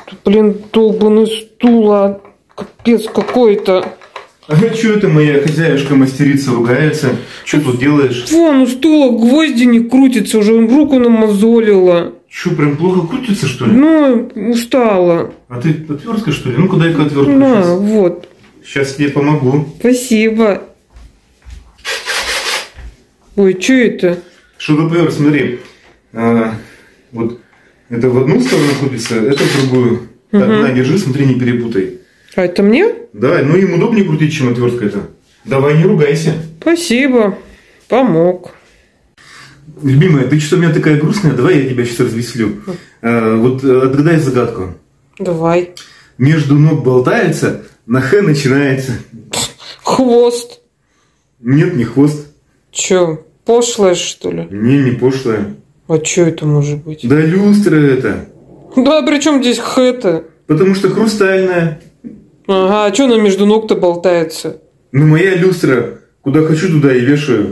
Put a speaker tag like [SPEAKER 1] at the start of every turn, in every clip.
[SPEAKER 1] Блин, долбаный стул, а капец какой-то.
[SPEAKER 2] А что это моя хозяюшка-мастерица ругается? Что тут делаешь?
[SPEAKER 1] Вон, у стула гвозди не крутится, уже руку намазолила.
[SPEAKER 2] Что, прям плохо крутится, что ли?
[SPEAKER 1] Ну, устала.
[SPEAKER 2] А ты отвертка, что ли? Ну-ка, дай-ка отвертку.
[SPEAKER 1] На,
[SPEAKER 2] сейчас.
[SPEAKER 1] вот.
[SPEAKER 2] Сейчас тебе помогу.
[SPEAKER 1] Спасибо. Ой, что это?
[SPEAKER 2] Что ты, смотри. Вот это в одну сторону крутится, это в другую. Так, на, держи, смотри, не перепутай.
[SPEAKER 1] А это мне?
[SPEAKER 2] Да, ну им удобнее крутить, чем отвертка это. Давай, не ругайся.
[SPEAKER 1] Спасибо. Помог.
[SPEAKER 2] Любимая, ты что у меня такая грустная? Давай я тебя сейчас развеселю. Вот отгадай загадку.
[SPEAKER 1] Давай.
[SPEAKER 2] Между ног болтается, на Х начинается.
[SPEAKER 1] Хвост.
[SPEAKER 2] Нет, не хвост.
[SPEAKER 1] Че, пошлая, что ли?
[SPEAKER 2] Не пошлая.
[SPEAKER 1] А что это может быть?
[SPEAKER 2] Да люстра это.
[SPEAKER 1] Да, при чем здесь Х-то?
[SPEAKER 2] Потому что хрустальная.
[SPEAKER 1] Ага, а что она между ног-то болтается?
[SPEAKER 2] Ну, моя люстра. Куда хочу, туда и вешаю.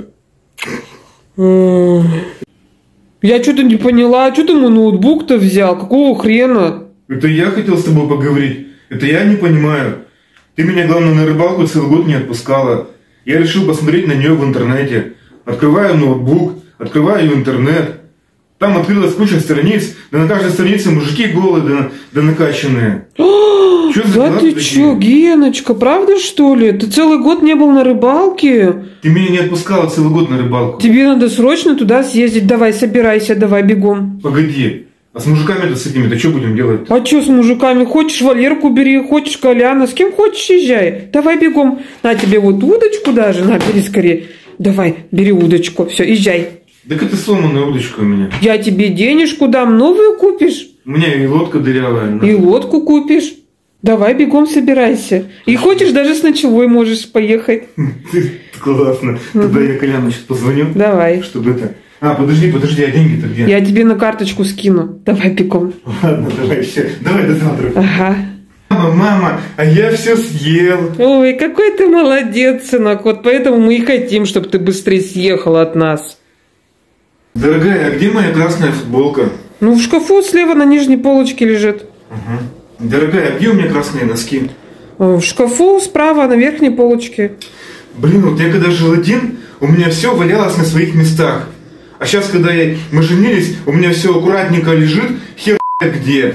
[SPEAKER 1] Я что-то не поняла. А что ты мой ноутбук-то взял? Какого хрена?
[SPEAKER 2] Это я хотел с тобой поговорить. Это я не понимаю. Ты меня, главное, на рыбалку целый год не отпускала. Я решил посмотреть на нее в интернете. Открываю ноутбук, открываю интернет. Там открылась куча страниц, да на каждой странице мужики голые, да накачанные.
[SPEAKER 1] Да ты чё, Геночка, правда что ли? Ты целый год не был на рыбалке?
[SPEAKER 2] Ты меня не отпускала целый год на рыбалку.
[SPEAKER 1] Тебе надо срочно туда съездить. Давай, собирайся, давай, бегом.
[SPEAKER 2] Погоди, а с мужиками-то с этими-то что будем делать?
[SPEAKER 1] А что с мужиками? Хочешь Валерку бери, хочешь Коляна, с кем хочешь езжай. Давай бегом. На тебе вот удочку даже, на, бери скорее. Давай, бери удочку, все, езжай.
[SPEAKER 2] Так это сломанная удочка у меня.
[SPEAKER 1] Я тебе денежку дам, новую купишь.
[SPEAKER 2] У меня и лодка дырявая.
[SPEAKER 1] И лодку купишь. Давай бегом собирайся. И хочешь, даже с ночевой можешь поехать.
[SPEAKER 2] Классно. Тогда я Коляну сейчас позвоню.
[SPEAKER 1] Давай.
[SPEAKER 2] Чтобы это... А, подожди, а деньги-то где?
[SPEAKER 1] Я тебе на карточку скину. Давай бегом.
[SPEAKER 2] Ладно, давай, все. Давай до завтра.
[SPEAKER 1] Ага.
[SPEAKER 2] Мама, а я все съел.
[SPEAKER 1] Ой, какой ты молодец, сынок. Вот поэтому мы и хотим, чтобы ты быстрее съехал от нас.
[SPEAKER 2] Дорогая, а где моя красная футболка?
[SPEAKER 1] Ну, в шкафу слева на нижней полочке лежит.
[SPEAKER 2] Ага. Дорогая, а где у меня красные носки?
[SPEAKER 1] В шкафу справа на верхней полочке.
[SPEAKER 2] Блин, вот я когда жил один, у меня все валялось на своих местах. А сейчас, когда мы женились, у меня все аккуратненько лежит, хер где.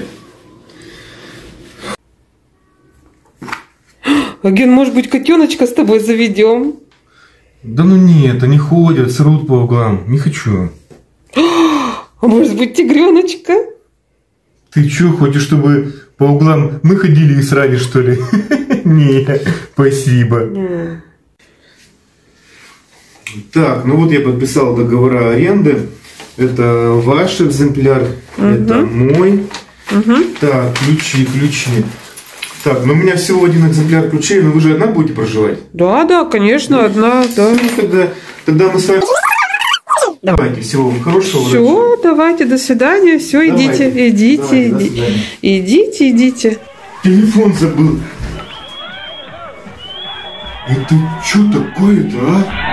[SPEAKER 1] Ген, может быть, котеночка с тобой заведем?
[SPEAKER 2] Да ну нет, они ходят, срут по углам. Не хочу.
[SPEAKER 1] А может быть, тигреночка?
[SPEAKER 2] Ты что, хочешь, чтобы по углам мы ходили и срали, что ли? Нет, спасибо. Так, ну вот я подписал договора аренды. Это ваш экземпляр, это мой. Так, ключи. Так, ну у меня всего один экземпляр ключей, но вы же одна будете проживать?
[SPEAKER 1] Да, конечно, одна, да.
[SPEAKER 2] Тогда мы с вами... Давайте, всего вам хорошего.
[SPEAKER 1] Все, давайте, до свидания. Все, идите.
[SPEAKER 2] Телефон забыл. Это что такое-то, а?